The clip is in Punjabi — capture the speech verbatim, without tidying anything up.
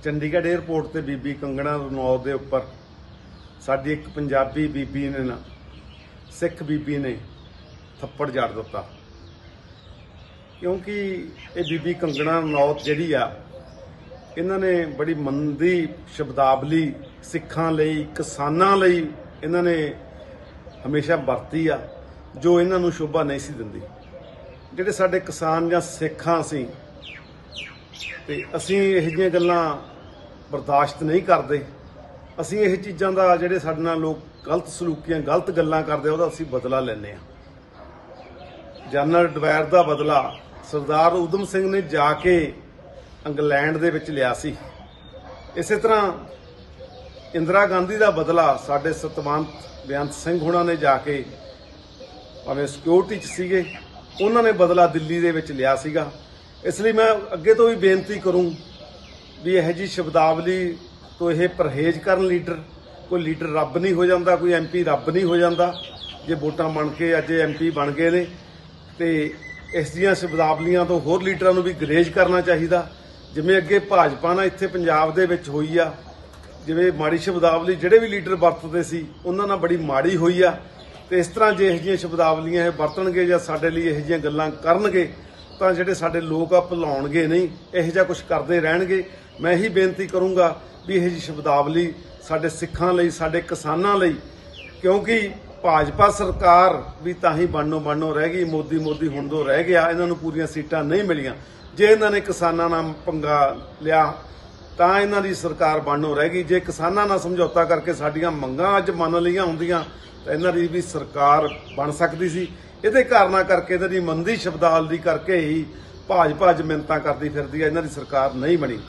ਚੰਡੀਗੜ੍ਹ 에ਅਰਪੋਰਟ ਤੇ ਬੀਬੀ ਕੰਗਣਾ ਰਣੌਤ ਦੇ ਉੱਪਰ ਸਾਡੀ ਇੱਕ ਪੰਜਾਬੀ ਬੀਬੀ ਨੇ ਨਾ ਸਿੱਖ ਬੀਬੀ ਨੇ ਥੱਪੜ ਜੜ ਦਿੱਤਾ। ਕਿਉਂਕਿ ਇਹ ਬੀਬੀ ਕੰਗਣਾ ਰਣੌਤ ਜਿਹੜੀ ਆ ਇਹਨਾਂ ਨੇ ਬੜੀ ਮੰਦੀ ਸ਼ਬਦਾਵਲੀ ਸਿੱਖਾਂ ਲਈ ਕਿਸਾਨਾਂ ਲਈ ਇਹਨਾਂ ਨੇ ਹਮੇਸ਼ਾ ਵਰਤੀ ਆ, ਜੋ ਇਹਨਾਂ ਨੂੰ ਸ਼ੋਭਾ ਨਹੀਂ ਸੀ ਦਿੰਦੀ। ਜਿਹੜੇ ਸਾਡੇ ਕਿਸਾਨ ਜਾਂ ਸਿੱਖਾਂ ਸੀ ਤੇ ਅਸੀਂ ਇਹ ਜਿਹੀਆਂ ਗੱਲਾਂ ਬਰਦਾਸ਼ਤ ਨਹੀਂ ਕਰਦੇ। ਅਸੀਂ ਇਹ ਚੀਜ਼ਾਂ ਦਾ ਜਿਹੜੇ ਸਾਡੇ ਨਾਲ ਲੋਕ ਗਲਤ ਸਲੂਕੀਆਂ ਗਲਤ ਗੱਲਾਂ ਕਰਦੇ ਉਹਦਾ ਅਸੀਂ ਬਦਲਾ ਲੈਂਦੇ ਹਾਂ। ਜਨਰਲ ਡਵਾਇਰ ਦਾ ਬਦਲਾ ਸਰਦਾਰ ਊਧਮ ਸਿੰਘ ਨੇ ਜਾ ਕੇ ਇੰਗਲੈਂਡ ਦੇ ਵਿੱਚ ਲਿਆ ਸੀ। ਇਸੇ ਤਰ੍ਹਾਂ ਇੰਦਰਾ ਗਾਂਧੀ ਦਾ ਬਦਲਾ ਸਾਡੇ ਸਤਵੰਤ ਬੇਅੰਤ ਸਿੰਘ ਹੋਣਾ ਨੇ ਜਾ ਕੇ ਭਾਵੇਂ ਸਿਕਿਉਰਿਟੀ 'ਚ ਸੀਗੇ ਉਹਨਾਂ ਨੇ ਬਦਲਾ ਦਿੱਲੀ ਦੇ ਵਿੱਚ ਲਿਆ ਸੀਗਾ। ਇਸ ਲਈ ਮੈਂ ਅੱਗੇ ਤੋਂ ਵੀ ਬੇਨਤੀ ਕਰੂੰ ਵੀ ਇਹੋ ਜਿਹੀ ਸ਼ਬਦਾਵਲੀ ਤੋਂ ਇਹ ਪਰਹੇਜ਼ ਕਰਨ। ਲੀਡਰ ਕੋਈ ਲੀਡਰ ਰੱਬ ਨਹੀਂ ਹੋ ਜਾਂਦਾ, ਕੋਈ ਐਮ ਪੀ ਰੱਬ ਨਹੀਂ ਹੋ ਜਾਂਦਾ। ਜੇ ਵੋਟਾਂ ਬਣ ਕੇ ਅੱਜ ਐਮ ਪੀ ਬਣ ਗਏ ਨੇ ਤੇ ਇਸ ਦੀਆਂ ਸ਼ਬਦਾਵਲੀਆਂ ਤੋਂ ਹੋਰ ਲੀਡਰਾਂ ਨੂੰ ਵੀ ਗਰੇਜ ਕਰਨਾ ਚਾਹੀਦਾ। ਜਿਵੇਂ ਅੱਗੇ ਭਾਜਪਾ ਨਾਲ ਇੱਥੇ ਪੰਜਾਬ ਦੇ ਵਿੱਚ ਹੋਈ ਆ, ਜਿਵੇਂ ਮਾੜੀ ਸ਼ਬਦਾਵਲੀ ਜਿਹੜੇ ਵੀ ਲੀਡਰ ਵਰਤਦੇ ਸੀ ਉਹਨਾਂ ਨਾਲ ਬੜੀ ਮਾੜੀ ਹੋਈ ਆ। ਤੇ ਇਸ ਤਰ੍ਹਾਂ ਜੇ ਇਹੋ ਜਿਹੀਆਂ ਸ਼ਬਦਾਵਲੀਆਂ ਇਹ ਵਰਤਣਗੇ ਜਾਂ ਸਾਡੇ ਲਈ ਇਹੋ ਜਿਹੀਆਂ ਗੱਲਾਂ ਕਰਨਗੇ ਤਾਂ ਜਿਹੜੇ ਸਾਡੇ ਲੋਕ ਆ ਭੁਲਾਉਣਗੇ ਨਹੀਂ, ਇਹੋ ਜਿਹਾ ਕੁਝ ਕਰਦੇ ਰਹਿਣਗੇ। ਮੈਂ ਇਹੀ ਬੇਨਤੀ ਕਰੂੰਗਾ ਵੀ ਇਹੋ ਜਿਹੀ ਸ਼ਬਦਾਵਲੀ ਸਾਡੇ ਸਿੱਖਾਂ ਲਈ ਸਾਡੇ ਕਿਸਾਨਾਂ ਲਈ, ਕਿਉਂਕਿ ਭਾਜਪਾ ਸਰਕਾਰ ਵੀ ਤਾਂ ਹੀ ਬਣਨੋਂ ਬਣਨੋਂ ਰਹਿ ਗਈ, ਮੋਦੀ ਮੋਦੀ ਹੁੰਦੋਂ ਰਹਿ ਗਿਆ। ਇਹਨਾਂ ਨੂੰ ਪੂਰੀਆਂ ਸੀਟਾਂ ਨਹੀਂ ਮਿਲੀਆਂ। ਜੇ ਇਹਨਾਂ ਨੇ ਕਿਸਾਨਾਂ ਨਾਲ ਪੰਗਾ ਲਿਆ ਤਾਂ ਇਹਨਾਂ ਦੀ ਸਰਕਾਰ ਬਣਨੋਂ ਰਹਿ ਗਈ। ਜੇ ਕਿਸਾਨਾਂ ਨਾਲ ਸਮਝੌਤਾ ਕਰਕੇ ਸਾਡੀਆਂ ਮੰਗਾਂ ਅੱਜ ਮੰਨ ਲਈਆਂ ਹੁੰਦੀਆਂ ਤਾਂ ਇਹਨਾਂ ਦੀ ਵੀ ਸਰਕਾਰ ਬਣ ਸਕਦੀ ਸੀ। ਇਹਦੇ ਕਾਰਨਾਂ ਕਰਕੇ ਇਹਨਾਂ ਦੀ ਮੰਦੀ ਸ਼ਬਦਾਵਲੀ ਕਰਕੇ ਹੀ ਭਾਜਪਾ ਅੱਜ ਮਿੰਨਤਾਂ ਕਰਦੀ ਫਿਰਦੀ ਹੈ, ਇਹਨਾਂ ਦੀ ਸਰਕਾਰ ਨਹੀਂ ਬਣੀ।